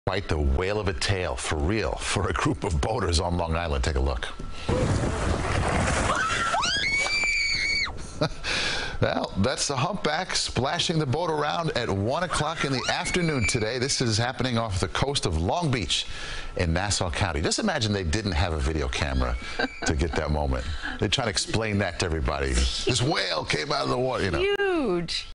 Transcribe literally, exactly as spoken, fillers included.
Quite the whale of a tale, for real, for a group of boaters on Long Island. Take a look. Well, that's the humpback splashing the boat around at one o'clock in the afternoon today. This is happening off the coast of Long Beach in Nassau County. Just imagine they didn't have a video camera to get that moment. They try to explain that to everybody. This whale came out of the water, you know. Huge.